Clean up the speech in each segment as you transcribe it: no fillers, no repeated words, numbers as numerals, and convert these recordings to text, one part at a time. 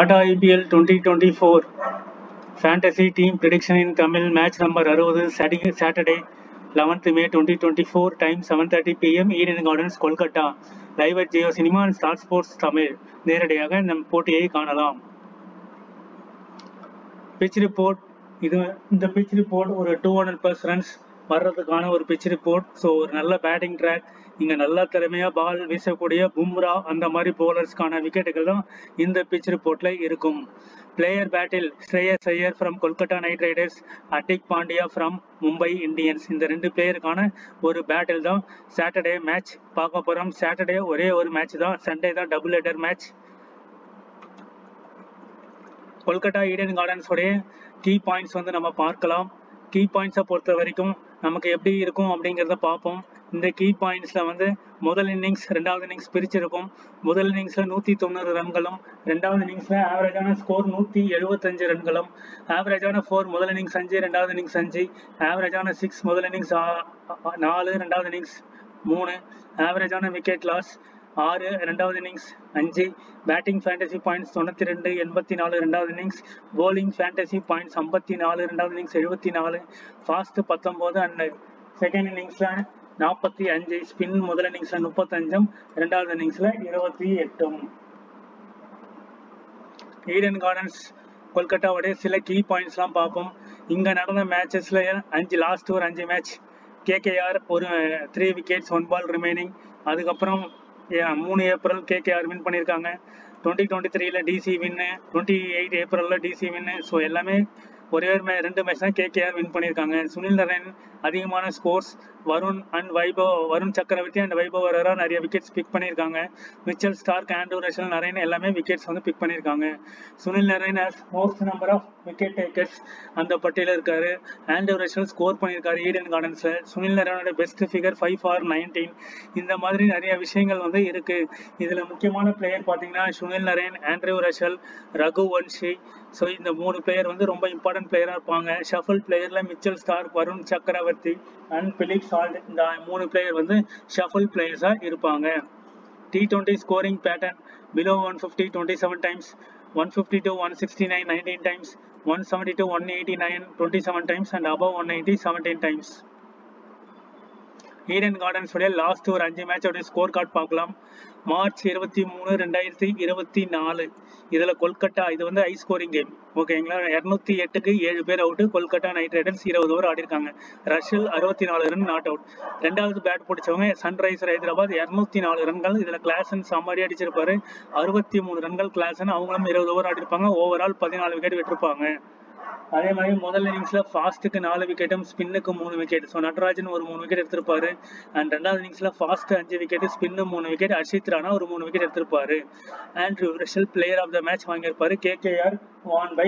Tata IPL 2024 Fantasy Team Prediction in Tamil Match number 60 Saturday 11th May 2024 time 7:30 PM Eden Gardens Kolkata live at Jio Cinema and Star Sports Tamil நேரடியாக நம் போட்டியை காணலாம். Pitch report இந்த pitch report ஒரு 200+ runs வர்றதுக்கான ஒரு pitch report. So ஒரு நல்ல பேட்டிங் ட்ராக், இங்கே நல்லா திறமையாக பால் வீசக்கூடிய பும்ரா அந்த மாதிரி போலர்ஸ்க்கான விக்கெட்டுகள் தான் இந்த பிச் ரிப்போர்ட்டில் இருக்கும். பிளேயர் பேட்டில் Shreyas Iyer from Kolkata night riders, Hardik Pandya from Mumbai Indians. இந்த ரெண்டு பிளேயருக்கான ஒரு பேட்டில் தான் சாட்டர்டே மேட்ச் பார்க்க போகிறோம். சாட்டர்டே ஒரே ஒரு மேட்ச் தான், சண்டே தான் double header match. Kolkata Eden கார்டன்ஸோடைய கீ பாயிண்ட்ஸ் நம்ம பார்க்கலாம். கீ பாயிண்ட்ஸை பொறுத்த வரைக்கும் நமக்கு எப்படி இருக்கும் அப்படிங்கிறத பார்ப்போம். இந்த கீ பாயிண்ட்ஸில் முதல் இன்னிங்ஸ் ரெண்டாவது இன்னிங்ஸ் பிரிச்சிருக்கும். முதல் இன்னிங்ஸில் 190 ரன்களும், ரெண்டாவது இன்னிங்ஸில் ஆவரேஜான ஸ்கோர் 175 ரன்களும், ஆவரேஜான 4 முதல் இன்னிங்ஸ் 5, ரெண்டாவது இன்னிங்ஸ் 5, ஆவரேஜான 6 முதல் இன்னிங்ஸ் 4, ரெண்டாவது இன்னிங்ஸ் 3, ஆவரேஜான விக்கெட் லாஸ் 6, ரெண்டாவது இன்னிங்ஸ் 5, பேட்டிங் ஃபேண்டசி பாயிண்ட்ஸ் 92, 84 ரெண்டாவது இன்னிங்ஸ், போலிங் ஃபேண்டசி பாயிண்ட்ஸ் 54, ரெண்டாவது இன்னிங்ஸ் 74, ஃபாஸ்ட் 19 அண்ட் செகண்ட் இன்னிங்ஸில் 45, ஸ்பின் முதல் இன்னிங்ஸில் 35, ரெண்டாவது இன்னிங்ஸில் 28. ஈடன் கார்டன்ஸ் கொல்கட்டாவுடைய சில கீ பாயிண்ட்ஸ்லாம் பார்ப்போம். இங்கே நடந்த மேட்சஸில் லாஸ்ட் ஒரு 5 மேட்ச் கேகேஆர் ஒரு 3 விக்கெட்ஸ் 1 பால் ரிமைனிங். அதுக்கப்புறம் 3 ஏப்ரல் கேகேஆர் வின் பண்ணியிருக்காங்க. 2023 டிசி வின்னு, 28 ஏப்ரலில் டிசி வின்னு. ஸோ எல்லாமே ஒரே ஒரு 2 மேட்ச் தான் கேகேஆர் வின் பண்ணியிருக்காங்க. சுனில் நரேன் அதிகமான ஸ்கோர்ஸ், வருண் சக்கரவர்த்தி அண்ட் வைபவ் வரரா நிறைய விக்கெட்ஸ் பிக் பண்ணியிருக்காங்க. Mitchell Starc, Andre Russell, Narine எல்லாமே விக்கெட்ஸ் பிக் பண்ணியிருக்காங்க. Sunil Narine has most number of wicket takers அந்த பட்டியலில் இருக்காரு. ஆண்ட்ரூ ரஷல் ஸ்கோர் பண்ணியிருக்காரு ஈடன் கார்டன்ஸில். சுனில் நரேனோட பெஸ்ட் ஃபிகர் 5 for 19. இந்த மாதிரி நிறைய விஷயங்கள் இருக்கு. இதில் முக்கியமான பிளேயர் பார்த்தீங்கன்னா Sunil Narine, Andre Russell, Raghuvanshi. So இந்த 3 பிளேயர் ரொம்ப இம்பார்ட்டன்ட் பிளேயராக இருப்பாங்க. ஷஃபல் பிளேயரில் Mitchell Starc, Varun Chakravarthy and Philip salt, இந்த 3 பிளேயர் ஷஃபல் பிளேயர்ஸாக இருப்பாங்க. T20 ஸ்கோரிங் பேட்டர்ன் பிலோ 150 27 டைம்ஸ், 150 to 169 19 times, 170 to 189 27 times and above 190 17 times. Eden gardens உடைய லாஸ்ட் ஒரு 5 மேட்சோடைய ஸ்கோர் கார்டு பார்க்கலாம். மார்ச் 23, 2024 இதில் கொல்கட்டா இது ஹை ஸ்கோரிங் கேம், ஓகேங்களா. 208க்கு 7 பேர் out. Kolkata night riders 20 over ஆடிருக்காங்க. Russell 64 run not out. ரெண்டாவது பேட் பிடிச்சவங்க சன்ரைசர் ஹைதராபாத் 204 ரன்கள். இதில் கிளாசன் சம்மாடி அடிச்சிருப்பாரு, 63 ரன்கள் கிளாசன். அவங்களும் 20 ஓவர் ஆடிருப்பாங்க. ஓவரால் 14 விக்கெட் விட்டுருப்பாங்க. அதே மாதிரி முதல் இன்னிங்ஸ்ல ஃபாஸ்ட்டுக்கு 4 விக்கெட்டும், ஸ்பின்னுக்கு 3 விக்கெட். ஸோ நடராஜன் ஒரு 3 விக்கெட் எடுத்திருப்பாரு. அண்ட் ரெண்டாவது இன்னிங்ஸ்ல fast 5 wicket, spin 3 wicket, Harshit Rana ஒரு 3 விக்கெட் எடுத்திருப்பாரு. Andre Russell player of the match வாங்கியிருப்பாரு. KKR won by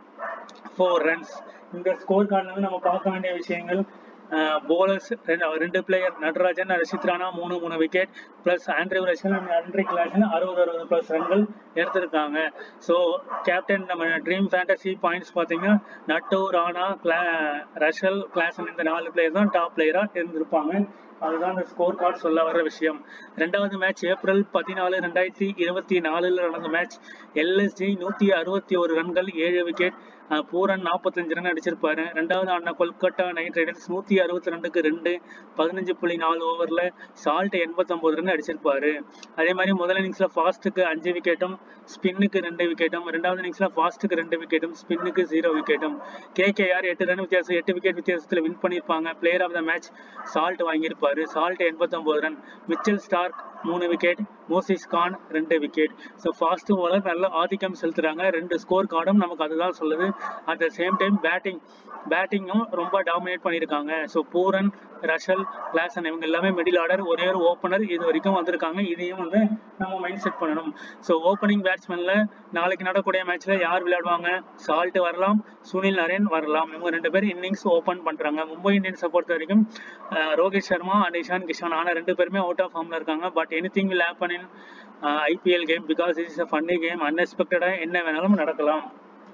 4 runs. இந்த ஸ்கோர் கார்டு நம்ம பார்க்க வேண்டிய விஷயங்கள், bowlers 2 player Natarajan, Harshit Rana 3 wicket, plus Andre Russell and Andre Klaasen 60+ ரன்கள் எடுத்திருக்காங்க. ஸோ கேப்டன் நம்ம ட்ரீம் ஃபேண்டசி பாயிண்ட்ஸ் பார்த்தீங்கன்னா நட்டு, ராணா, ரஷல், கிளாசன் இந்த 4 பிளேயர் தான் டாப் பிளேயராக இருந்திருப்பாங்க. அதுதான் இந்த ஸ்கோர் கார்டு சொல்ல வர விஷயம். ரெண்டாவது மேட்ச் ஏப்ரல் 14, 2024 நடந்த மேட்ச். எல்எஸ்ஜி 161 ரன்கள் 7 விக்கெட், பூரன் 45 ரன் அடிச்சிருப்பாரு. ரெண்டாவது ஆடின கொல்கட்டா நைட் ரைடர்ஸ் 162க்கு 2, 15.4 ஓவரில் சால்ட் 89 ரன் அடிச்சிருப்பாரு. அதே மாதிரி முதல் இன்னிங்ஸ்ல ஃபாஸ்ட்டுக்கு 5 விக்கெட்டும், ஸ்பின்னுக்கு 2 விக்கெட்டும், ரெண்டாவது இன்னிங்ஸ்ல ஃபாஸ்ட்டுக்கு 2 விக்கெட்டும், ஸ்பின்னுக்கு 0 விக்கெட்டும். கேகேஆர் 8 ரன் வித்தியாசம், 8 விக்கெட் வித்தியாசத்தில் வின் பண்ணியிருப்பாங்க. Player of the match Salt வாங்கியிருப்பாரு. Salt 89 run. Mitchell Starc 3 wicket, Mohsin Khan 2 wicket. So fast bowler நல்ல ஆதிக்கம் செலுத்துறாங்க. 2 ஸ்கோர் கார்டும் நமக்கு அதுதான் சொல்லுது. அட் த சேம் டைம் பேட்டிங்கும் ரொம்ப டாமினேட் பண்ணியிருக்காங்க. ஸோ பூரன், ரஷல், கிளாசன் இவங்க எல்லாமே மிடில் ஆர்டர். ஒரே ஒரு ஓப்பனர் இது வரைக்கும் வந்திருக்காங்க. இதையும் நம்ம மைண்ட் செட் பண்ணணும். ஸோ ஓப்பனிங் பேட்ஸ்மேன்ல நாளைக்கு நடக்கக்கூடிய மேட்ச்ல யார் விளையாடுவாங்க? சால்ட் வரலாம், சுனில் நரேன் வரலாம். இவங்க 2 பேர் இன்னிங்ஸ் ஓப்பன் பண்றாங்க. மும்பை இந்தியன்ஸை பொறுத்த வரைக்கும் ரோஹித் சர்மா அண்ட் இஷான் கிஷன், ஆனால் 2 பேருமே அவுட் ஆஃப் ஃபார்ம்ல இருக்காங்க. But anything will happen in IPL game because it is a funny game. அன்எக்ஸ்பெக்டடாக என்ன வேணாலும் நடக்கலாம்.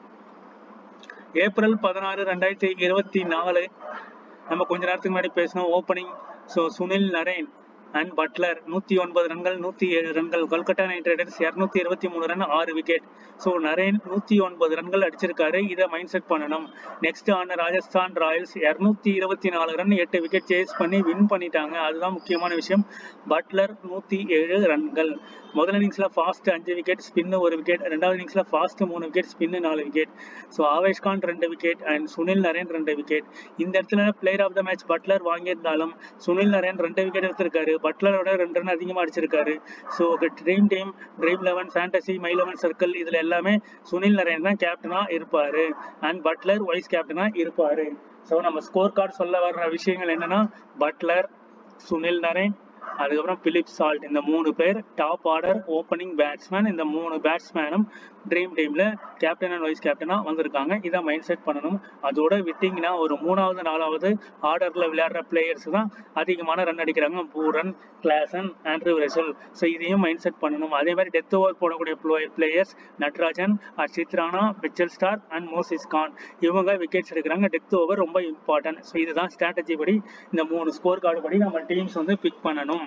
ஏப்ரல் 16, 2024 நம்ம கொஞ்ச நேரத்துக்கு முன்னாடி பேசணும் opening. So Sunil Narine and Buttler 109 ரன்கள் 107 ரன்கள். Kolkata night riders 223 run 6 wicket. So Narine 109 ரன்கள் அடிச்சிருக்காரு. இதை மைண்ட் செட் பண்ணணும். நெக்ஸ்ட் ஆன Rajasthan royals 224 run 8 wicket chase பண்ணி வின் பண்ணிட்டாங்க. அதுதான் முக்கியமான விஷயம். பட்லர் 107 ரன்கள். முதல் இன்னிங்ஸ்ல ஃபாஸ்ட் 5 விக்கெட், ஸ்பின் 1 விக்கெட். ரெண்டாவது இன்னிங்ஸ்ல fast 3 wicket, spin 4 wicket. So Avesh Khan 2 wicket and Sunil Naren 2 wicket. இந்த இடத்துல player of the match Buttler வாங்கியிருந்தாலும் சுனில் நரேன் 2 விக்கெட் எடுத்திருக்காரு. பட்லரோட 2 ரன் அதிகமாக அடிச்சிருக்காரு. So dream team, dream 11, fantasy, my 11 circle இதுல எல்லாமே சுனில் நரேன் தான் கேப்டனா இருப்பாரு அண்ட் பட்லர் வைஸ் கேப்டனா இருப்பாரு. ஸோ நம்ம ஸ்கோர் கார்டு சொல்ல வர்ற விஷயங்கள் என்னன்னா பட்லர், சுனில் நரேன், அதுக்கப்புறம் பிலிப் சால்ட், இந்த 3 பேர் டாப் ஆர்டர் ஓப்பனிங் பேட்ஸ்மேன். இந்த 3 பேட்ஸ்மேனும் ட்ரீம் டீம்ல கேப்டன் அண்ட் வைஸ் கேப்டனா வந்திருக்காங்க. இதை மைண்ட் செட் பண்ணணும். அதோட விட்டிங்கன்னா ஒரு 3வது 4வது ஆர்டர்ல விளையாடுற பிளேயர்ஸ் தான் அதிகமான ரன் அடிக்கிறாங்க. Pooran, Klaasen, Andre Russell. So இதையும் மைண்ட் செட் பண்ணணும். அதே மாதிரி டெத் ஓவர் போடக்கூடிய players Natarajan, Harshit Rana, Mitchell Starc and Mohsin Khan. இவங்க விக்கெட்ஸ் எடுக்கிறாங்க. டெத் ஓவர் ரொம்ப இம்பார்ட்டன்ட். ஸோ இதுதான் ஸ்ட்ராட்டஜி படி, இந்த 3 ஸ்கோர் கார்டு படி நம்ம டீம்ஸ் வந்து பிக் பண்ணணும்.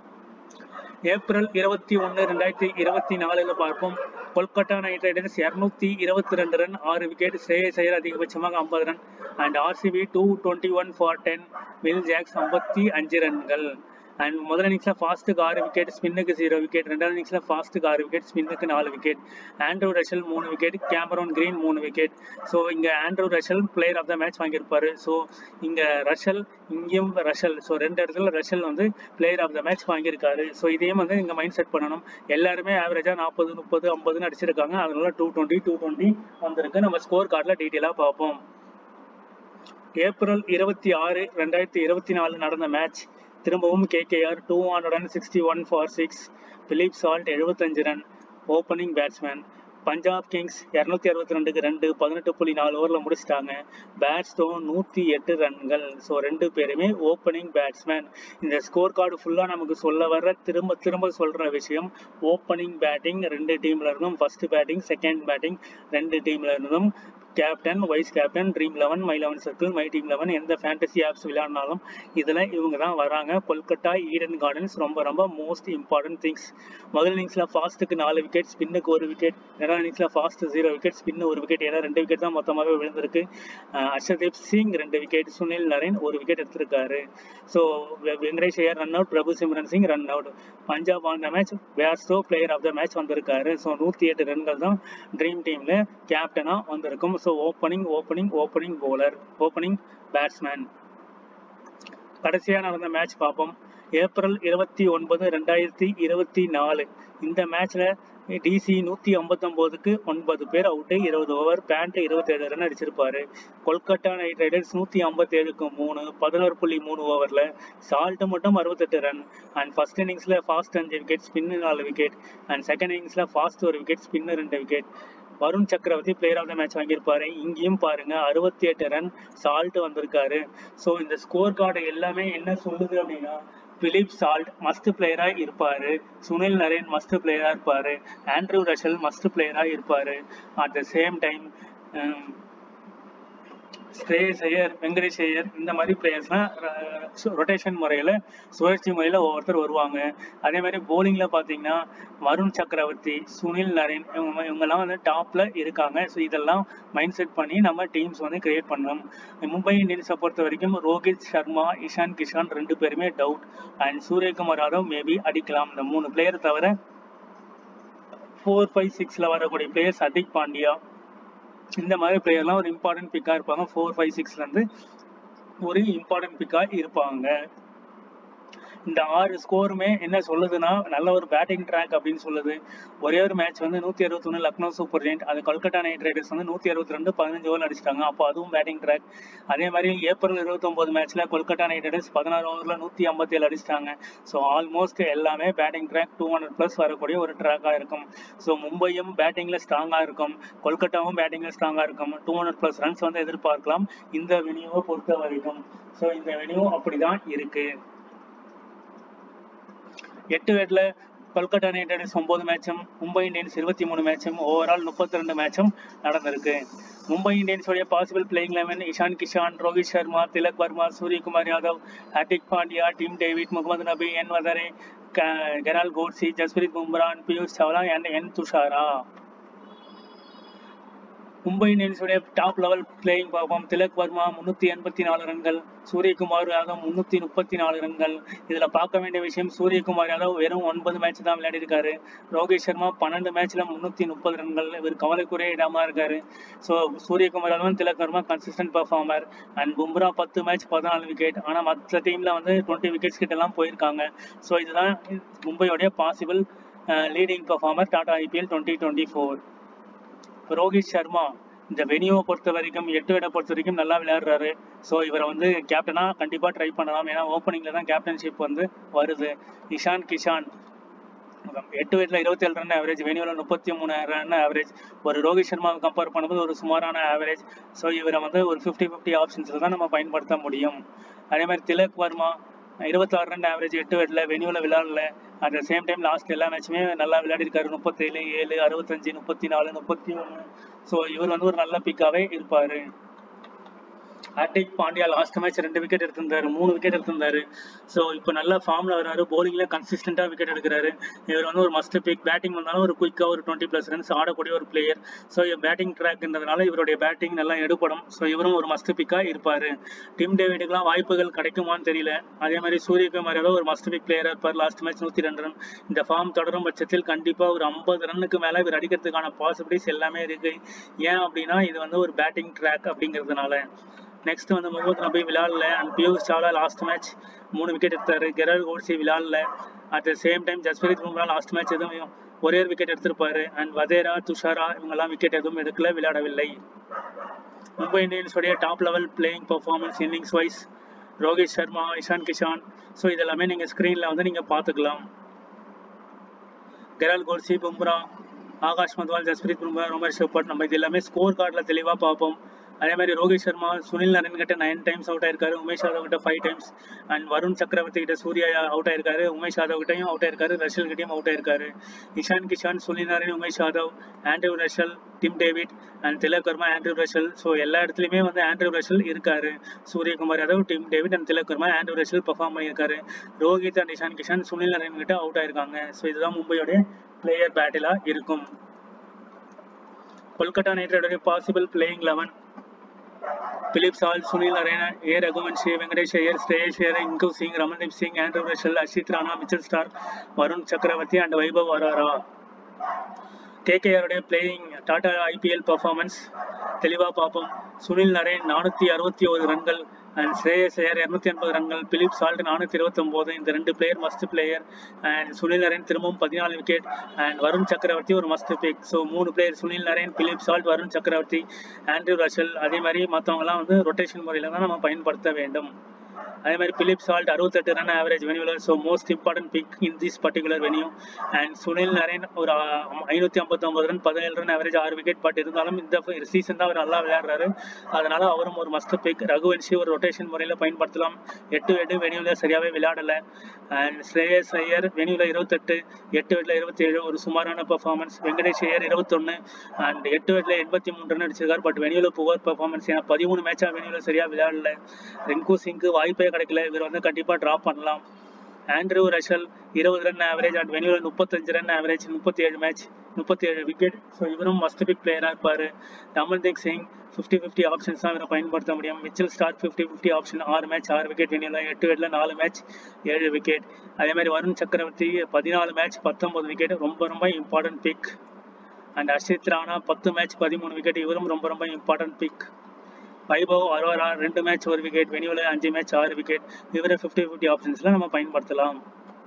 ஏப்ரல் 21, 2024 பார்ப்போம். Kolkata night riders 222 run 6 wicket. Shreyas Iyer அதிகபட்சமாக 50 run and RCB 221 for 10. Will Jacks 55 ரன்கள். அண்ட் முதல் இன்னிங்ஸ்ல ஃபாஸ்ட்டுக்கு 6 விக்கெட், ஸ்பின்னுக்கு 0 விக்கெட். ரெண்டாவது இன்னிங்ஸ்ல ஃபாஸ்ட்டுக்கு 6 விக்கெட், ஸ்பின்னுக்கு 4 wicket. Andre Russell 3 wicket, Cameron Green 3 wicket. So இங்க Andre Russell player of the match வாங்கியிருப்பாரு. ஸோ இங்க ரஷல், இங்கேயும் ரஷல். ஸோ 2 இடத்துல ரஷல் வந்து பிளேயர் ஆஃப் த மேட்ச் வாங்கியிருக்காரு. ஸோ இதையும் வந்து இங்க மைண்ட் செட் பண்ணணும். எல்லாருமே ஆவரேஜா 40, 30, 50 அடிச்சிருக்காங்க. அதனால 220 வந்திருக்கு. நம்ம ஸ்கோர் கார்டில் டீட்டெயிலா பார்ப்போம். ஏப்ரல் 26, 2024 நடந்த மேட்ச். திரும்பவும் KKR 261 for 6. Philip Salt 75 run opening batsman. Punjab kings 262க்கு 2, 18.4 ஓவரில் முடிச்சிட்டாங்க. பேட்ஸ்டோன் 108 ரன்கள். ஸோ 2 பேருமே ஓப்பனிங் பேட்ஸ்மேன். இந்த ஸ்கோர் கார்டு ஃபுல்லாக நமக்கு சொல்ல வர்ற திரும்ப சொல்கிற விஷயம், ஓப்பனிங் பேட்டிங் 2 டீம்ல இருந்தும், ஃபர்ஸ்ட் பேட்டிங், செகண்ட் பேட்டிங் 2 டீம்ல இருந்தும், captain, vice captain, dream 11, my 11 circle, my team 11 எந்த ஃபேண்டசி ஆப்ஸ் விளையாடினாலும் இதில் இவங்க தான் வராங்க. கொல்கத்தா ஈடன் கார்டன்ஸ் ரொம்ப மோஸ்ட் இம்பார்ட்டன்ட் திங்ஸ். முதல் இன்னிங்ஸ்ல ஃபாஸ்ட்டுக்கு 4 விக்கெட், ஸ்பின்னுக்கு 1 விக்கெட். ரெண்டாவது இன்னிங்ஸ்ல ஃபாஸ்ட் 0 விக்கெட், ஸ்பின் 1 விக்கெட். ஏன்னா 2 விக்கெட் தான் மொத்தமாகவே விழுந்திருக்கு. ஹர்ஷதீப் சிங் 2 விக்கெட், சுனில் நரேன் 1 விக்கெட் எடுத்திருக்காரு. So Venkatesh Iyer run out, Prabhsimran Singh run out. Punjab on the match Bairstow player of the match வந்திருக்காரு. ஸோ 108 ரன்கள் தான் ட்ரீம் டீம்ல கேப்டனா வந்திருக்கும். So opening bowler, opening batsman. கடைசியா நடந்த மேட்ச் பார்ப்போம். ஏப்ரல் 29, 2024 இந்த மேட்ச்ல டிசி 159க்கு 9 பேர் அவுட்டு, 20 ஓவர். பேண்ட் 27 ரன் அடிச்சிருப்பாரு. கொல்கத்தா நைட் ரைடர்ஸ் 157க்கு 3, 11.3 ஓவர்ல. சால்ட் மட்டும் 68 ரன் அண்ட் ஃபர்ஸ்ட் இன்னிங்ஸ்ல fast 5 wicket, spin 4 wicket and second இன்னிங்ஸ்ல fast 1 wicket, spin 2 wicket. Varun Chakravarthy player of the match வாங்கியிருப்பாரு. இங்கேயும் பாருங்க 68 ரன் சால்ட் வந்திருக்காரு. ஸோ இந்த ஸ்கோர் கார்டு எல்லாமே என்ன சொல்லுது அப்படின்னா, பிலிப் சால்ட் மஸ்ட் பிளேயரா இருப்பாரு, சுனில் நரேன் மஸ்ட் பிளேயரா இருப்பாரு, ஆண்ட்ரூ ரஷல் மஸ்ட் பிளேயரா இருப்பாரு. At the same time Shreyas Iyer, Venkatesh Iyer இந்த மாதிரி பிளேயர்ஸ்லாம் ரொட்டேஷன் முறையில், சுழற்சி முறையில் ஒவ்வொருத்தர் வருவாங்க. அதே மாதிரி போலிங்ல பார்த்தீங்கன்னா வருண் சக்கரவர்த்தி, சுனில் நரேன் இவங்கெல்லாம் வந்து டாப்ல இருக்காங்க. ஸோ இதெல்லாம் மைண்ட் செட் பண்ணி நம்ம டீம்ஸ் வந்து கிரியேட் பண்ணணும். மும்பை இந்தியன்ஸை பொறுத்த வரைக்கும் ரோஹித் சர்மா, இஷான் கிஷான் 2 பேருமே doubt and Suryakumar Yadav maybe அடிக்கலாம். இந்த 3 பிளேயர் தவிர 4, 5, 6ல வரக்கூடிய பிளேயர்ஸ் ஹர்திக் பாண்டியா இந்த மாதிரி பிளேயர்லாம் ஒரு இம்பார்ட்டன்ட் பிக்கா இருப்பாங்க. 4, 5, 6ல இருந்து ஒரு இம்பார்ட்டன்ட் பிக்கா இருப்பாங்க. இந்த 6 ஸ்கோருமே என்ன சொல்லுதுன்னா, நல்ல ஒரு பேட்டிங் ட்ராக் அப்படின்னு சொல்லுது. ஒரே ஒரு மேட்ச் வந்து 161 லக்னோ சூப்பர் ஜெயிண்ட், அது கொல்கத்தா நைட் ரைடர்ஸ் வந்து 162 15 ஓவர் அடிச்சிட்டாங்க. அப்போ அதுவும் பேட்டிங் ட்ராக். அதே மாதிரி ஏப்ரல் 29 மேட்ச்ல கொல்கத்தா நைட் ரைடர்ஸ் 16 ஓவர்ல 157 அடிச்சிட்டாங்க. ஸோ ஆல்மோஸ்ட் எல்லாமே பேட்டிங் ட்ராக் 200+ வரக்கூடிய ஒரு ட்ராக்கா இருக்கும். ஸோ மும்பையும் பேட்டிங்ல ஸ்ட்ராங்கா இருக்கும், கொல்கத்தாவும் பேட்டிங்ல ஸ்ட்ராங்கா இருக்கும். 200+ ரன்ஸ் வந்து எதிர்பார்க்கலாம் இந்த வெனியூவை பொறுத்த வரைக்கும். ஸோ இந்த வெனியூ அப்படிதான் இருக்கு. 8 விக்கெட்ல கொல்கத்தா நைட் ரைடர்ஸ் 9 மேட்சும், மும்பை இந்தியன்ஸ் 23 மேட்சும், ஓவரால் 32 மேட்சும் நடந்திருக்கு. மும்பை இந்தியன்ஸோடைய possible playing 11 Ishan Kishan, Rohit Sharma, Tilak Varma, Suryakumar Yadav, Hardik Pandya, Tim David, Mohammad Nabi, N Wadhera, கெரால் Coetzee, Jasprit Bumrah, Piyush Chawla and N Thushara. Mumbai இந்தியன்ஸுடைய டாப் லெவல் பிளேயிங் பார்ப்போம். திலக் வர்மா 384 ரன்கள், சூரியகுமார் யாதவ் 334 ரன்கள். இதுல பார்க்க வேண்டிய விஷயம், சூரியகுமார் யாதவ் வெறும் 9 மேட்ச் தான் விளையாடி இருக்காரு. ரோஹித் சர்மா 12 மேட்ச்ல 330 ரன்கள். இவர் கவலைக்குரிய இடமா இருக்காரு. So Suryakumar Yadav, Tilak Varma consistent performer. And Bumrah 10 match 14 wicket. ஆனா மற்ற டீம்ல வந்து 20 விக்கெட்ஸ் கிட்ட எல்லாம் போயிருக்காங்க. ஸோ இதுதான் மும்பையோடைய possible leading performer Tata IPL 2024. Rohit Sharma இந்த வெனியோவை பொறுத்த வரைக்கும் 8 விட பொறுத்த வரைக்கும் நல்லா விளையாடுறாரு. ஸோ இவரை வந்து கேப்டனா கண்டிப்பா ட்ரை பண்ணலாம். ஏன்னா ஓப்பனிங்ல தான் கேப்டன்ஷிப் வந்து வருது. இஷான் கிஷான் 8 விக்கெட்ல 27 ரன் ஆவரேஜ், வெனியோல 33 ரன் ஆவரேஜ். ஒரு ரோஹித் சர்மாவை கம்பேர் பண்ணும்போது ஒரு சுமாரான ஆவரேஜ். ஸோ இவரை வந்து ஒரு 50-50 ஆப்ஷன்ஸ்ல தான் நம்ம பயன்படுத்த முடியும். அதே மாதிரி திலக் வர்மா 26 ரன் ஆவரேஜ், 8 விக்கெட்ல வெனியோல விளையாடல. At the same time last எல்லா மேட்சுமே நல்லா விளையாடி இருக்காரு. 37, 7, 65, 34, 31. ஸோ இவர் வந்து ஒரு நல்ல பிக்காவே இருப்பாரு. Hardik Pandya last match 2 wicket எடுத்திருந்தாரு, 3 விக்கெட் எடுத்திருந்தாரு. ஸோ இப்போ நல்ல ஃபார்ம்ல வராரு. போலிங்ல கன்சிஸ்டன்டா விக்கெட் எடுக்கிறாரு. இவர் வந்து ஒரு மஸ்ட் பிக். பேட்டிங் வந்தாலும் ஒரு குயிக்கா ஒரு 20+ ரன்ஸ் ஆடக்கூடிய ஒரு பிளேயர். ஸோ பேட்டிங் ட்ராக்ன்றதுனால இவருடைய பேட்டிங் நல்லா எடுப்படும். ஸோ இவரும் ஒரு மஸ்ட் பிக்கா இருப்பாரு. டிம் டேவிடுக்குலாம் வாய்ப்புகள் கிடைக்குமான்னு தெரியல. அதே மாதிரி சூரியகுமார் யாதவ் ஒரு மஸ்ட் பிக் பிளேயரா இருப்பார். Last match 102 run. இந்த ஃபார்ம் தொடரும் பட்சத்தில் கண்டிப்பா ஒரு 50 ரன்னுக்கு மேல இவர் அடிக்கிறதுக்கான பாசிபிலிட்டிஸ் எல்லாமே இருக்கு. ஏன் அப்படின்னா இது வந்து ஒரு பேட்டிங் ட்ராக் அப்படிங்கிறதுனால. நெக்ஸ்ட் வந்து முகமது நபி விளையாடல. And Piyush Chawla last match 3 wicket எடுத்தாரு. கெரால் கோட்ஸி விளையாடல. At the same time Jasprit Bumrah last match எதுவும் ஒரே ஒரு விக்கெட் எடுத்திருப்பாரு. அண்ட் வதேரா, துஷாரா இவங்கெல்லாம் விக்கெட் எதுவும் எடுக்கல, விளையாடவில்லை. மும்பை இந்தியன்ஸுடைய top level playing performance innings wise Rohit Sharma, Ishan Kishan. So இதெல்லாமே நீங்க ஸ்கிரீன்ல வந்து நீங்க பாத்துக்கலாம். கெரால் Coetzee, Bumrah, Akash Madhwal, Jasprit Bumrah, Romario Shepherd, நம்ம இது எல்லாமே ஸ்கோர் கார்டுல தெளிவா பார்ப்போம். அதே மாதிரி ரோஹித் சர்மா சுனில் நரேன் கிட்ட 9 டைம்ஸ் அவுட் ஆயிருக்காரு. உமேஷ் யாதவ் கிட்ட 5 டைம்ஸ். அண்ட் வருண் சக்கரவர்த்தி கிட்ட சூர்யா அவுட் ஆயிருக்காரு. உமேஷ் யாதவ் கிட்டையும் அவுட் ஆயிருக்காரு. ரஷல் கிட்டையும் அவுட் ஆயிருக்காரு. Ishan Kishan, Sunil Narine, Umesh Yadav, Andrew Russell, Tim David and Tilak Varma, Andrew Russell. So எல்லா இடத்துலையுமே வந்து ஆண்ட்ரூ ரஷல் இருக்காரு. Suryakumar Yadav, Tim David and Tilak Varma, Andrew Russell perform பண்ணியிருக்காரு. ரோஹித் அண்ட் இஷான் கிஷான் சுனில் நரேன் கிட்ட அவுட் ஆயிருக்காங்க. ஸோ இதுதான் மும்பையோட பிளேயர் பேட்டிலா இருக்கும். கொல்கத்தா நைட் ரைடருடைய possible playing 11 Philip Salt, Sunil Naren, ஏ ரகுவன்ஷி, வெங்கடேஷ் ஐயர், ஸ்ரேயஸ் ஐயர், இங்கு Singh, Ramandeep Singh, Andrew Russell, Harshit Rana, Mitchell Starc, Varun Chakravarthy and Vaibhav Arora. KKRுடைய பிளேயிங் டாடா IPL பர்ஃபார்மன்ஸ் தெளிவா பார்ப்போம். சுனில் நரேன் 461 ரன்கள் அண்ட் ஸ்ரேயஸ் ஐயர் 280 ரன்கள். Philip Salt 429. இந்த 2 player must player. And Sunil Narine திரும்பவும் 14 விக்கெட். அண்ட் வருண் சக்கரவர்த்தி ஒரு must pick. So 3 player Sunil Narine, Philip Salt, Varun Chakravarthy, Andrew Russell. அதே மாதிரி மற்றவங்கலாம் வந்து ரொட்டேஷன் முறையில் தான் நம்ம பயன்படுத்த வேண்டும். அதே மாதிரி பிலிப் சால்ட் 68 ரன் ஆவரேஜ் வெனியூல. So most important pick in this particular venue. And Sunil Narine ஒரு 559 run, 17 run average, 6 wicket. But இருந்தாலும் இந்த சீசன் தான் அவர் நல்லா விளையாடுறாரு. அதனால அவரும் ஒரு மஸ்ட் பிக். ரகுவன்ஷி ஒரு ரொட்டேஷன் முறையில் பயன்படுத்தலாம். 8 வெனியூல சரியாவே விளையாடல. அண்ட் ஸ்ரேயஸ் ஐயர் வெனியூல 28, 8 விக்கெட்ல 27 ஒரு சுமாரான பெர்ஃபார்மன்ஸ். வெங்கடேஷ் ஐயர் 21 அண்ட் 8 விக்கெட்ல 83 ரன் அடிச்சிருக்காரு. பட் வெனியூல புவர் பெர்ஃபார்மன்ஸ். ஏன்னா 13 மேட்சா வெனியூல சரியா விளையாடல. ரிங்கு சிங்கு வாய்ப்பே கிடைக்கல. இவர் வந்து கண்டிப்பா டிராப் பண்ணலாம். Andrew Russell 20 run average and வெனியூல 35 run average, 37 match, 37 wicket. So இவரும் மஸ்ட் பிக் பிளேயரா இருப்பாரு. ரமன்தீப் சிங் 50-50 ஆப்ஷன்ஸ் தான் இவரை பயன்படுத்த முடியும். Mitchell Starc 50-50 option, 6 match 6 wicket வெனியூல. 8 விக்கெட்ல 4 மேட்ச் 7 விக்கெட். அதே மாதிரி வருண் சக்கரவர்த்தி 14 மேட்ச் 19 விக்கெட், ரொம்ப ரொம்ப important pick. And Harshit Rana 10 match 13 wicket, இவரும் ரொம்ப ரொம்ப important pick. Vaibhav Arora 2 match 1 wicket, வெனியூல 5 மேட்ச் 6 விக்கெட். இவரை 50-50 ஆப்ஷன்ஸ்ல நம்ம பயன்படுத்தலாம்.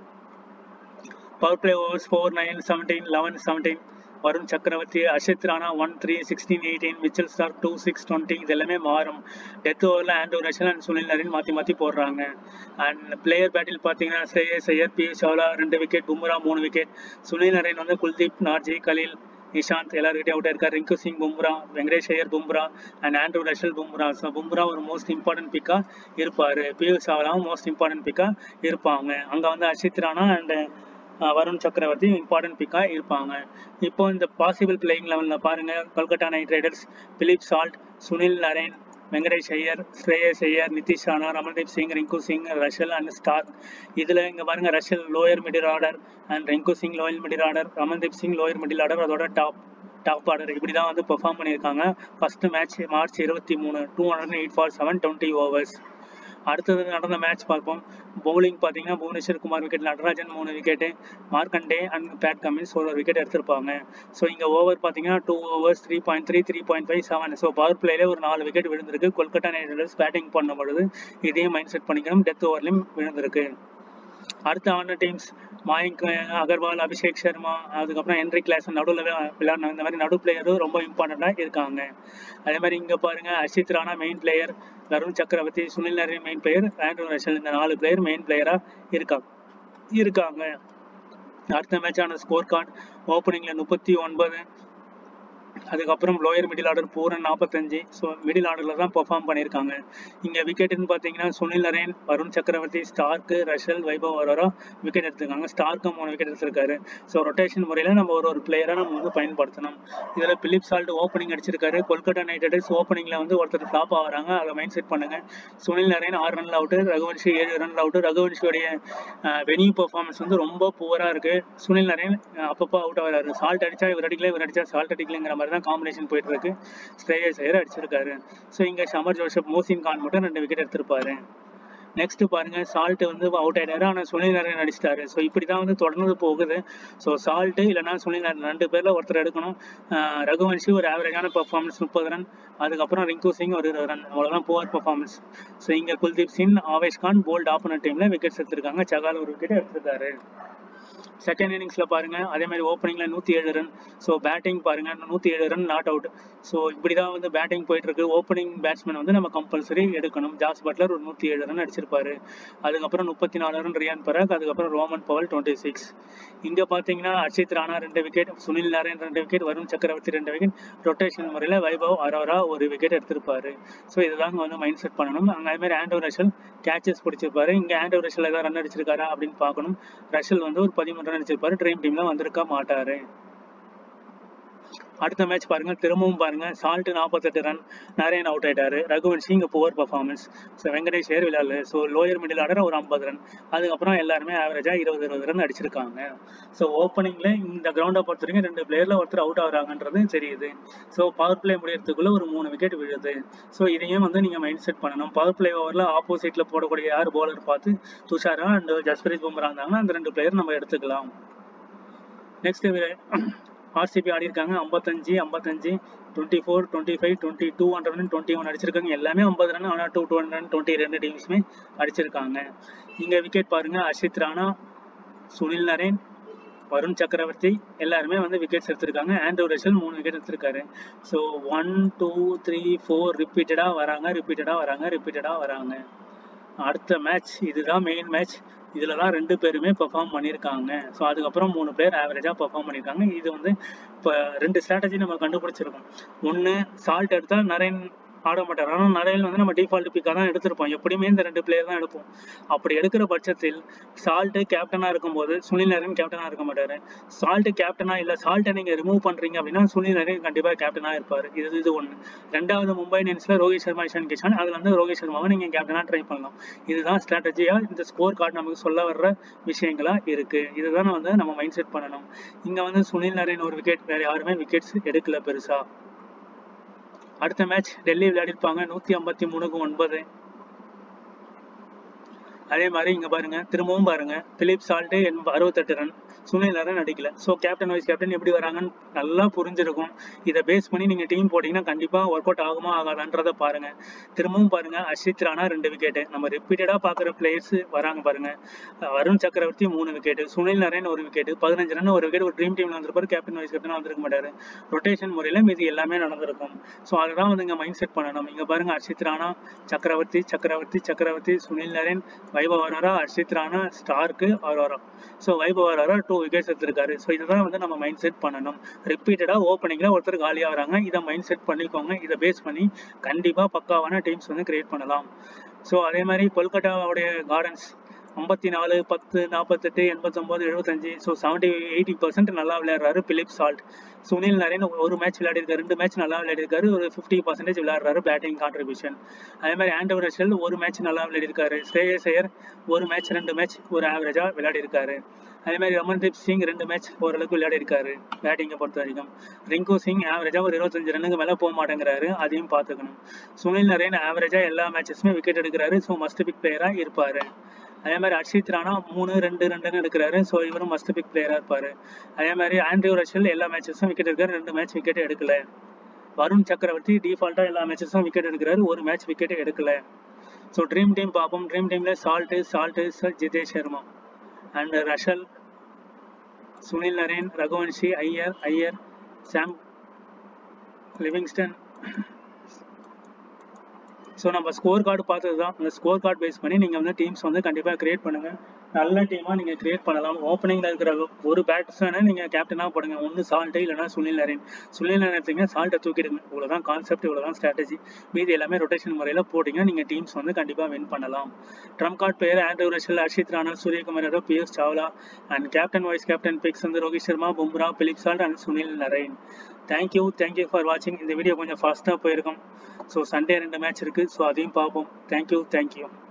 Power play overs 4, 9, 17, 11, 17. வருண் சக்கரவர்த்தி, அஷித் ராணா 1, 3, 16, 18, மிச்சல் ஸ்டார்க் 2, 6, 20. இது எல்லாமே மாறும். டெத் ஓவரில் Andrew Russell and Sunil Narine மாற்றி போடுறாங்க. அண்ட் பிளேயர் பேட்டில் பார்த்தீங்கன்னா ஸ்ரேயஸ் ஐயர், பியூஷ் சாவ்லா 2 விக்கெட், பும்ரா 3 விக்கெட். சுனில் நரேன் வந்து குல்தீப், நார்ஜி, கலீல், நிஷாந்த் எல்லாருக்கிட்டே அவுட் இருக்காரு. Rinku Singh Bumrah, Venkatesh Iyer Bumrah and Andrew Russell Bumrah. So Bumrah ஒரு மோஸ்ட் இம்பார்ட்டன்ட் பிக்கா இருப்பாரு. பியூஷ் சாவ்லாவும் மோஸ்ட் இம்பார்ட்டன்ட் பிக்கா இருப்பாங்க. அங்கே வந்து அஷித் ராணா அண்ட் வருண் சக்கரவர்த்தி இம்பார்ட்டன்ட் பிக்காக இருப்பாங்க. இப்போ இந்த பாசிபிள் பிளேயிங் லெவலில் பாருங்கள், Kolkata night Riders Philip Salt, Sunil Narine, Venkatesh Iyer, Shreyas Iyer, Nitish Rana, Ramandeep Singh, Rinku Singh, Russell and Starc. இதில் இங்கே பாருங்கள், Russell lower middle order and Rinku Singh lower middle order, Ramandeep Singh lower middle order, அதோட டாப் ஆர்டர். இப்படி தான் வந்து பெர்ஃபார்ம் பண்ணியிருக்காங்க. First match March 23, 208 for 720 overs. அடுத்தது நடந்த மேட்ச் பார்ப்போம். பவுலிங் பார்த்தீங்கன்னா Bhuvneshwar Kumar wicket, Natarajan 3 wicket, Markande and Pat Cummins ஒரு விக்கெட் எடுத்திருப்பாங்க. ஸோ இங்கே ஓவர் பார்த்தீங்கன்னா 2 overs 3.3, 3.5, 7. ஸோ பவர் பிளேல ஒரு 4 விக்கெட் விழுந்திருக்கு. கொல்கட்டா நைட் ரைடர்ஸ் பேட்டிங் பண்ணும்பொழுது இதையும் மைண்ட் செட் பண்ணிக்கணும். டெத் ஓவர்லையும் விழுந்திருக்கு. அடுத்த ஆன டீம்ஸ் மாயங்க் அகர்வால், அபிஷேக் சர்மா, அதுக்கப்புறம் ஹென்ரி கிளாசன் நடுவில் விளையாடின இந்த மாதிரி நடு பிளேயரும் ரொம்ப இம்பார்ட்டண்ட்டாக இருக்காங்க. அதே மாதிரி இங்கே பாருங்கள், Harshit Rana main player, Varun Chakravarthy, Sunil Narine main player, Andrew Russell, இந்த 4 பிளேயர் மெயின் பிளேயராக இருக்காங்க. அடுத்த மேட்சான ஸ்கோர் கார்டு ஓப்பனிங்கில் 39, அதுக்கப்புறம் lower middle order Pooran 45. So middle ஆர்டரில் தான் பெர்ஃபார்ம் பண்ணியிருக்காங்க. இங்கே விக்கெட்டுன்னு பார்த்தீங்கன்னா Sunil Narine, Varun Chakravarthy, Starc, Russell, Vaibhav Arora wicket எடுத்துருக்காங்க. ஸ்டார்க்கு 3 விக்கெட் எடுத்திருக்காரு. ஸோ ரொட்டேஷன் முறையில் நம்ம ஒரு பிளேயராக நம்ம வந்து பயன்படுத்தணும். இதில் பிலிப் சால்ட் ஓப்பனிங் அடிச்சிருக்காரு. கொல்கட்டா நைட் ரைடர்ஸ் ஓப்பனிங்கில் வந்து ஒருத்தர் ஃப்ளாப் ஆகிறாங்க, அதை மைண்ட் செட் பண்ணுங்கள். சுனில் நரேன் 6 ரன்ல அவுட்டு, ரகுவன்ஷி 7 ரன்ல அவுட்டு. ரகுவன்ஷியோடைய வெனியூ பர்ஃபார்மன்ஸ் வந்து ரொம்ப புவராக இருக்குது. சுனில் நரேன் அப்பப்போ அவுட் ஆகிறாரு. சால்ட் அடித்தா இவர் அடிக்கல, இவர் அடித்தா சால்ட் அடிக்கலைங்கிற மாதிரி தான் காம்பினேஷன் போயிட்டு இருக்கு. ஸ்ரேயஸ் ஐயர் அடிச்சிருக்காரு. ஸோ இங்கே ஷமர் ஜோசப், மோசின் கான் மட்டும் 2 விக்கெட் எடுத்திருப்பாரு. நெக்ஸ்ட் பாருங்க, சால்ட் வந்து அவுட் ஆயிட்டாரு, ஆனால் சுனில் நரேன் அடிச்சிட்டாரு. ஸோ இப்படி தான் வந்து தொடர்ந்து போகுது. ஸோ சால்ட்டு இல்லைனா சுனில் நரேன் 2 பேரில் ஒருத்தர் எடுக்கணும். ரகுவன்ஷி ஒரு ஆவரேஜான பர்ஃபார்மன்ஸ் 30 ரன், அதுக்கப்புறம் ரிங்கு சிங் ஒரு 20 ரன், அவ்வளோதான் புவர் பர்ஃபார்மன்ஸ். ஸோ இங்கே குல்தீப் சிங், ஆவேஷ் கான் போல்ட் ஆப்போனன்ட் டீமில் விக்கெட்ஸ் எடுத்திருக்காங்க. சகால் ஒரு விக்கெட் எடுத்திருக்காரு. செகண்ட் இன்னிங்ஸில் பாருங்கள், அதே மாதிரி ஓப்பனிங்கில் 107 ரன். ஸோ பேட்டிங் பாருங்கள், 107 ரன் நாட் அவுட். ஸோ இப்படி தான் வந்து பேட்டிங் போயிட்டுருக்கு. ஓப்பனிங் பேட்ஸ்மேன் வந்து நம்ம கம்பல்சரி எடுக்கணும். ஜாஸ் பட்லர் ஒரு 107 ரன் அடிச்சிருப்பாரு. அதுக்கப்புறம் 34 ரன் ரியான் பராக், அதுக்கப்புறம் ரோமன் பவல் 26. இங்கே பார்த்தீங்கன்னா Harshit Rana 2 wicket, Sunil Naren 2 wicket, Varun Chakravarthy 2 wicket. Rotation முறையில் வைபவ் அரோரா ஒரு விக்கெட் எடுத்திருப்பாரு. ஸோ இதுதாங்க வந்து மைண்ட் செட் பண்ணணும். அங்கே அதே மாதிரி ஆண்ட்ரூ ரஷல் கேச்சஸ் பிடிச்சிருப்பாரு. இங்கே ஆண்ட்ரூ ரஷல் ஏதாவது ரன் அடிச்சிருக்காரா அப்படின்னு பார்க்கணும். ரஷல் வந்து ஒரு 13 ரன் அடிச்சிருப்பாரு. ட்ரீம் டீம்ல வந்திருக்க மாட்டாரு. அடுத்த மேட்ச் பாருங்க, திரும்பவும் பாருங்க, சால்ட் 48 ரன், நரேன் அவுட் ஆயிட்டாரு. ரகுவன்ஷி இங்கே poor performance. So Venkatesh Iyer விளையாடல. ஸோ லோயர் மிடில் ஆர்டர் ஒரு 50 ரன், அதுக்கப்புறம் எல்லாருமே ஆவரேஜா 20 ரன் அடிச்சிருக்காங்க. ஸோ ஓப்பனிங்ல இந்த கிரவுண்டை பொறுத்த வரைக்கும் 2 பிளேயர்ல ஒருத்தர் அவுட் ஆகுறாங்கன்றது தெரியுது. ஸோ பவர் பிளே முடியறதுக்குள்ள ஒரு 3 விக்கெட் விழுது. ஸோ இதையும் வந்து நீங்க மைண்ட் செட் பண்ணணும். பவர் பிளே ஓவரில் ஆப்போசிட்ல போடக்கூடிய யார் பவுலர் பார்த்து துஷாரா அண்ட் ஜஸ்பிரீத் பும்ரா இருந்தாங்கன்னா அந்த 2 பிளேயர் நம்ம எடுத்துக்கலாம். நெக்ஸ்ட் ஆர்சிபி ஆடி இருக்காங்க 55, 24, 25, 22, 121 அடிச்சிருக்காங்க. எல்லாமே 50 ரன், ஆனால் 222 டீம்ஸுமே அடிச்சிருக்காங்க. இங்கே விக்கெட் பாருங்க, அர்ஷித் ராணா, சுனில் நரேன், வருண் சக்கரவர்த்தி எல்லாருமே வந்து விக்கெட்ஸ் எடுத்திருக்காங்க. ஆண்ட்ரூ ரஷல் 3 விக்கெட் எடுத்திருக்காரு. ஸோ 1, 2, 3, 4 ரிப்பீட்டடாக வராங்க. அடுத்த மேட்ச் இதுதான் மெயின் மேட்ச். இதில் தான் 2 பேருமே பெர்ஃபார்ம் பண்ணியிருக்காங்க. ஸோ அதுக்கப்புறம் 3 பேர் ஆவரேஜாக பெர்ஃபார்ம் பண்ணியிருக்காங்க. இது வந்து இப்போ 2 ஸ்ட்ராட்டஜி நம்ம கண்டுபிடிச்சிருக்கோம். ஒன்று, சால்ட் எடுத்தால் நரேன் ஆட மாட்டார். ஆனால் நரேன் வந்து நம்ம டிஃபால்ட் பிக்காக தான் எடுத்திருப்போம். எப்படியுமே இந்த 2 பிளேயர் தான் எடுப்போம். அப்படி எடுக்கிற பட்சத்தில் சால்ட்டு கேப்டனாக இருக்கும்போது சுனில் நரேன் கேப்டனாக இருக்க மாட்டார். சால்ட்டு கேப்டனாக இல்லை, சால்ட்டை நீங்கள் ரிமூவ் பண்ணுறீங்க அப்படின்னா சுனில் நரேன் கண்டிப்பாக கேப்டனாக இருப்பார். இது ஒன்று. ரெண்டாவது, மும்பை இந்தியன்ஸில் ரோஹித் சர்மா, இஷான் கிஷான், அதில் வந்து ரோஹித் சர்மாவை நீங்கள் கேப்டனாக ட்ரை பண்ணலாம். இதுதான் ஸ்ட்ராட்டஜியாக இந்த ஸ்கோர் கார்டு நமக்கு சொல்ல வர்ற விஷயங்களாக இருக்குது. இதுதான் வந்து நம்ம மைண்ட் செட் பண்ணணும். இங்கே வந்து சுனில் நரேன் ஒரு விக்கெட், வேறு யாருமே விக்கெட்ஸ் எடுக்கல பெருசாக. அடுத்த மேட்ச் டெல்லி விளையாடிருப்பாங்க 153க்கு 9. அதே மாதிரி இங்கே பாருங்க, திரும்பவும் பாருங்க, Philip Salt 68 run, Sunil Narine அடிக்கல. ஸோ கேப்டன் வைஸ் கேப்டன் எப்படி வராங்கன்னு நல்லா புரிஞ்சிருக்கும். இதை பேஸ் பண்ணி நீங்கள் டீம் போட்டிங்கன்னா கண்டிப்பாக ஒர்க் அவுட் ஆகுமா ஆகாதான்றதை பாருங்கள். திரும்பவும் பாருங்கள், அர்ஷித் ராணா 2 விக்கெட்டு. நம்ம ரிப்பீட்டடாக பார்க்குற பிளேயர்ஸ் வராங்க பாருங்கள். Varun Chakravarthy 3 wicket, Sunil Narine 1 wicket, 15 run ஒரு விக்கெட். ஒரு ட்ரீம் டீமில் வந்திருப்பாரு, கேப்டன் வைஸ் கேப்டன் வந்திருக்க மாட்டார். ரொட்டேஷன் முறையில் மீது எல்லாமே நடந்திருக்கும். ஸோ அதை தான் வந்து இங்கே மைண்ட் செட் பண்ணணும். இங்கே பாருங்கள், Harshit Rana, Chakravarthy, Sunil Narine, Vaibhav Arora, Harshit Rana, Starc, Arora. So Vaibhav Arora 2 wickets எடுத்திருக்காரு. ஸோ இதுதான் வந்து நம்ம மைண்ட் செட் பண்ணணும். ரிப்பீட்டடாக ஓப்பனிங்கில் ஒருத்தர் காலியாக வராங்க. இதை மைண்ட் செட் பண்ணிக்கோங்க. இதை பேஸ் பண்ணி கண்டிப்பாக பக்காவான டீம்ஸ் வந்து கிரியேட் பண்ணலாம். ஸோ அதே மாதிரி கொல்கட்டாவுடைய கார்டன்ஸ் 54, 10, 48, 89, 75. ஸோ 70-80% நல்லா விளையாடுறாரு பிலிப் சால்ட். சுனில் நரேன் ஒரு மேட்ச் விளையாடிருக்காரு, 2 மேட்ச் நல்லா விளையாடிருக்காரு, ஒரு 50% விளையாடுறாரு பேட்டிங் கான்ட்ரிபியூஷன். அதே மாதிரி ஆண்ட்ரூ ரசல் ஒரு மேட்ச் நல்லா விளையாடிருக்காரு. ஸ்ரேயஸ் ஐயர் ஒரு மேட்ச் 2 மேட்ச் ஒரு ஆவரேஜா விளையாடிருக்காரு. அதே மாதிரி ரமன்தீப் சிங் 2 மேட்ச் ஓரளவுக்கு விளையாடிருக்காரு பேட்டிங்கை பொறுத்த வரைக்கும். ரிங்கு சிங் ஆவரேஜா ஒரு 25 ரன்னுக்கு மேல போக மாட்டேங்கிறாரு, அதையும் பார்த்துக்கணும். சுனில் நரேன் ஆவரேஜா எல்லா மேட்சஸுமே விக்கெட் எடுக்கிறாரு, ஸோ மஸ்ட் பிக் பிளேயரா இருப்பாரு. அதே மாதிரி அர்ஷித் ராணா 3, 2 ரன் எடுக்கிறாரு, ஸோ இவரும் மஸ்ட் பிக் பிளேயரா இருப்பாரு. அதே மாதிரி ஆண்ட்ரூ ரசல் எல்லா மேட்சஸும் விக்கெட் எடுக்கிறாரு, 2 மேட்ச் விக்கெட் எடுக்கல. வருண் சக்கரவர்த்தி டிஃபால்ட்டா எல்லா மேட்சஸும் விக்கெட் எடுக்கிறாரு, ஒரு மேட்ச் விக்கெட் எடுக்கல. ஸோ ட்ரீம் டீம் பார்ப்போம். ட்ரீம் டீம்ல Salt Jitesh Sharma and Russell, Sunil Narine, Raghuvanshi, Iyer, Sam Livingstone. So நம்ம ஸ்கோர் கார்டு பார்த்தது தான். அந்த ஸ்கோர் கார்டு பேஸ் பண்ணி நீங்கள் வந்து டீம்ஸ் வந்து கண்டிப்பாக கிரியேட் பண்ணுங்கள். நல்ல டீமாக நீங்கள் கிரியேட் பண்ணலாம். ஓப்பனிங்கில் இருக்கிற ஒரு பேட்ஸ்மேனை நீங்கள் கேப்டனாக போடுங்க. ஒன்று சால்ட்டு இல்லைனா சுனில் நரேன். சுனில் நரேன் எடுத்தீங்க, சால்ட்டை தூக்கிடுங்க. இவ்வளோதான் கான்செப்ட், இவ்வளோதான் ஸ்ட்ராட்டஜி. மீதி எல்லாமே ரொட்டேஷன் முறையில் போட்டிங்க, நீங்கள் டீம்ஸ் வந்து கண்டிப்பாக வின் பண்ணலாம். Trump card player Andrew Russell, Harshit Rana, Suryakumar Yadav, Piyush Chawla and captain vice captain picks வந்து Rohit Sharma, Bumrah, Philip Salt and Sunil Narine. Thank you for வாட்சிங். இந்த வீடியோ கொஞ்சம் ஃபாஸ்ட்டாக போயிருக்கும். ஸோ சண்டே 2 மேட்ச் இருக்குது, ஸோ அதையும் பார்ப்போம். தேங்க்யூ.